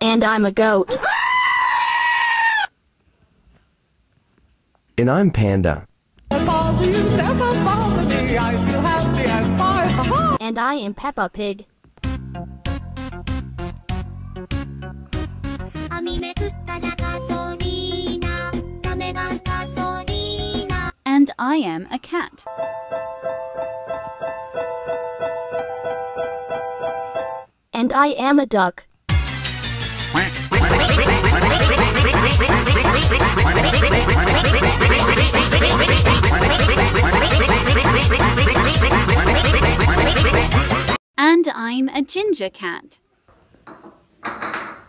And I'm a goat. And I'm Panda. And I am Peppa Pig. And I am a cat. And I am a duck. And I'm a ginger cat.